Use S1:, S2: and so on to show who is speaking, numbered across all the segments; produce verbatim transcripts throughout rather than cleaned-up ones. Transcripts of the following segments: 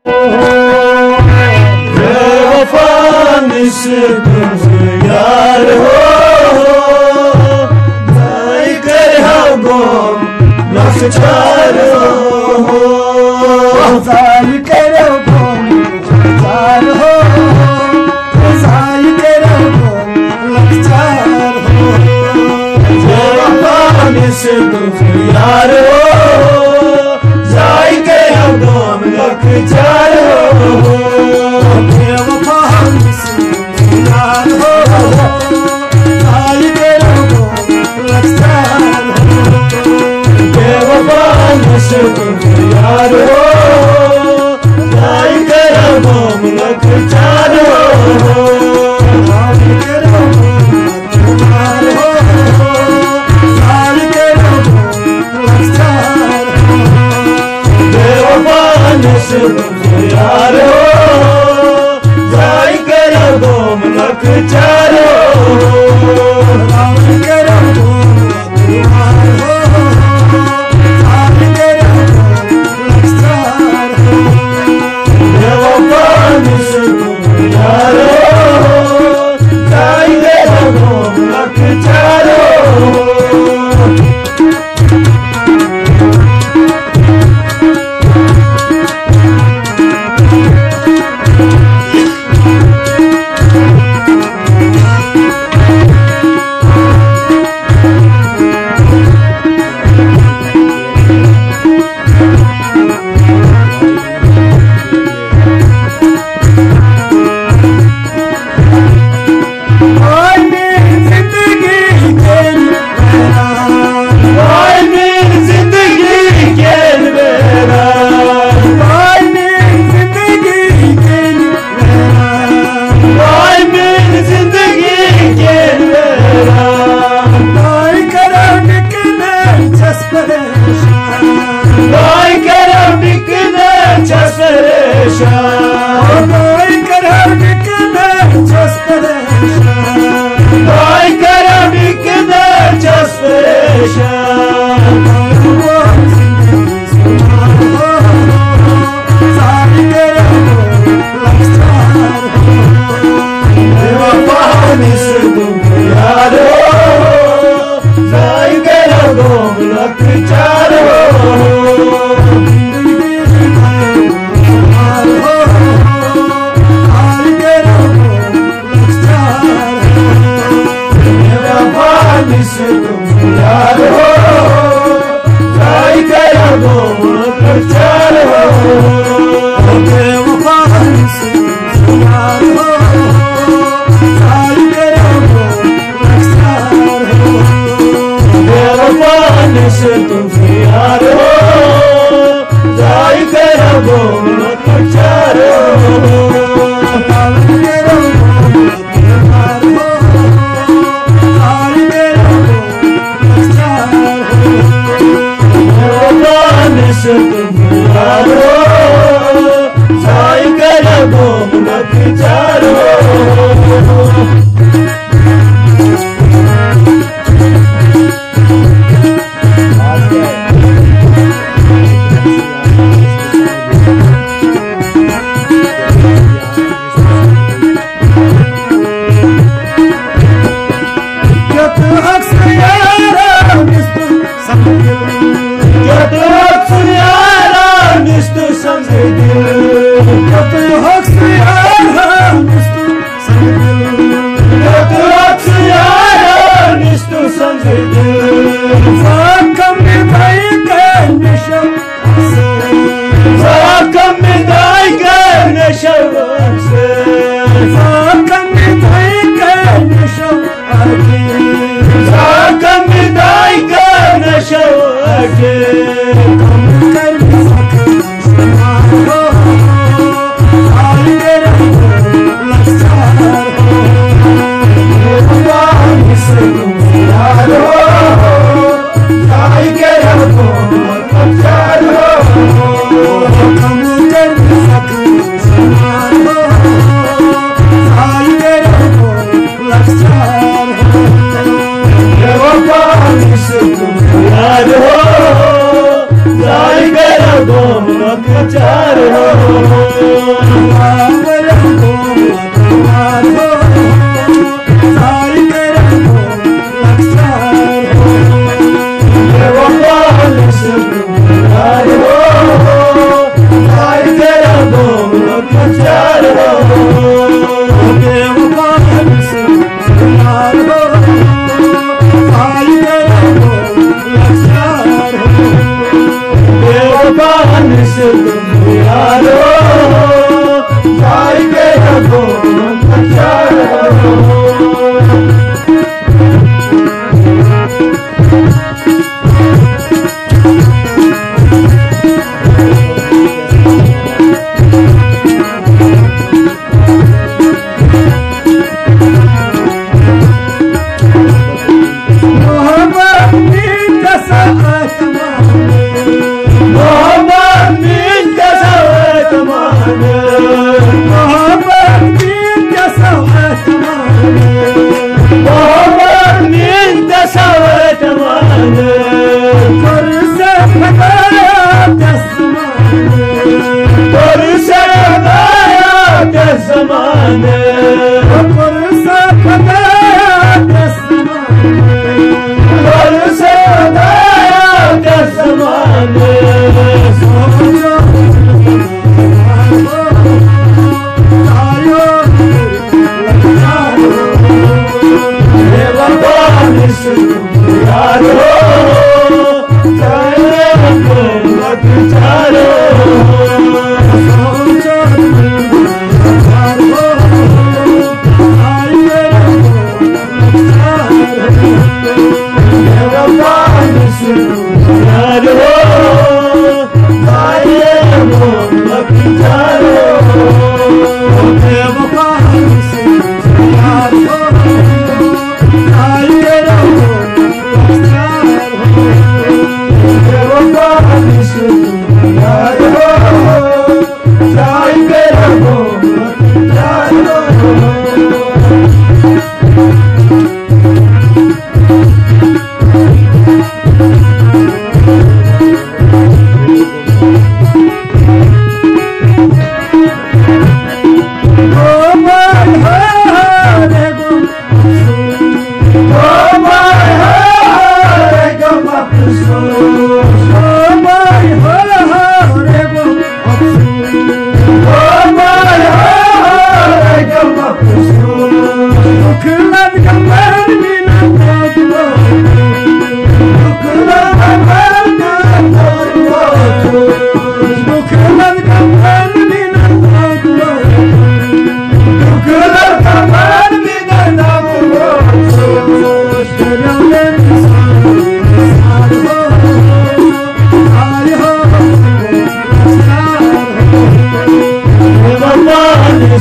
S1: यार हो जाई कर गोम लखचार हो
S2: जाई कर गोम लखचार हो जाई कर गोम लखचार हो
S1: बेवफानी से तुम यार हो जाई कर गोम लखचार हो
S2: बेवफानी से यार हो जाई कर गोम लखचार हो
S1: बेवफानी से तुम यार हो जाई कर गोम लखचार हो यार हो जाई कर गोम लखचार हो
S2: जाई कर गोम लखचार हो जाई कर गोम लखचार हो
S1: बेवफानी से तुम यार हो जाई कर गोम लखचार हो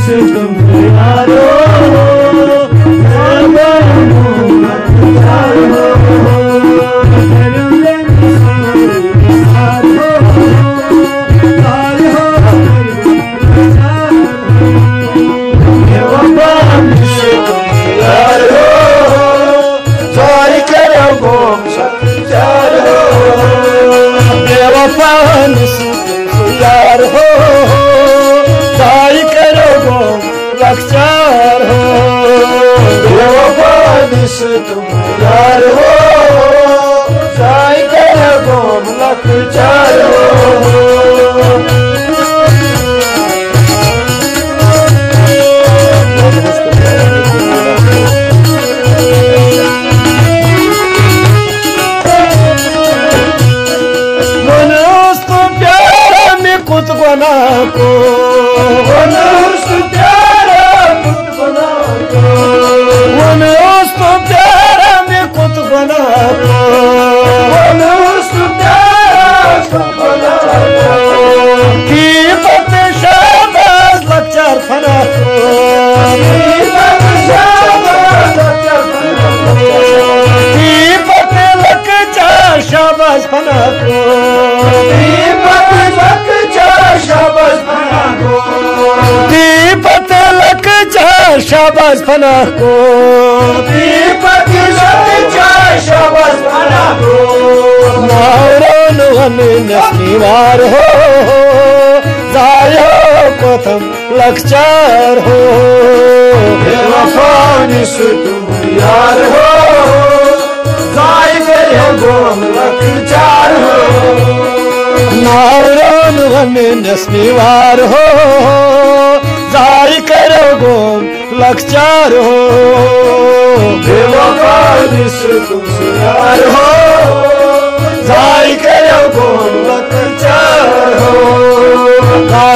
S1: तुम यारो यार हो जाई करो गो लखचार हो बेवफानिस तुम यार हो जाई करो गो लखचार हो कुत बना को मनुष्य प्यारा कुत बना को मनुष्य प्यारा में कुत बना को मनुष्य प्यारा कुत बना को की पत शाबाश लचार फना को की पत शाबाश लचार फना को की पत लचार शाबाश फना को की पत शाबाश फना को दीपत लक जा शाबाश फना को दीपत लक जा शाबाश फना को नारोन वन नस्नीवार हो जायो कोथम लखचार हो बेवफानिस तुम यार हो जाय गयो गोम लखचार हो नारोन वन नस्नीवार हो जाई करो गो लखचार हो बेवफानिस तुम यार हो जाई करो गो लखचार हो